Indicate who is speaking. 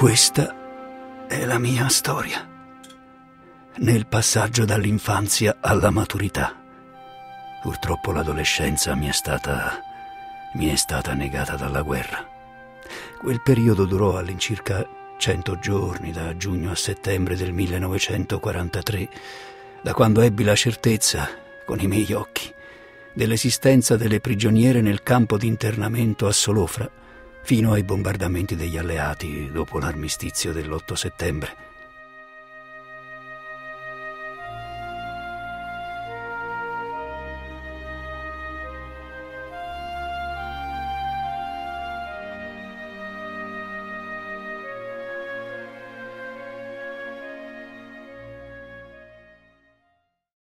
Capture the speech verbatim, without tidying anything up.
Speaker 1: Questa è la mia storia, nel passaggio dall'infanzia alla maturità. Purtroppo l'adolescenza mi è stata, mi è stata negata dalla guerra. Quel periodo durò all'incirca cento giorni, da giugno a settembre del millenovecentoquarantatré, da quando ebbi la certezza, con i miei occhi, dell'esistenza delle prigioniere nel campo di internamento a Solofra, fino ai bombardamenti degli alleati dopo l'armistizio dell'otto settembre.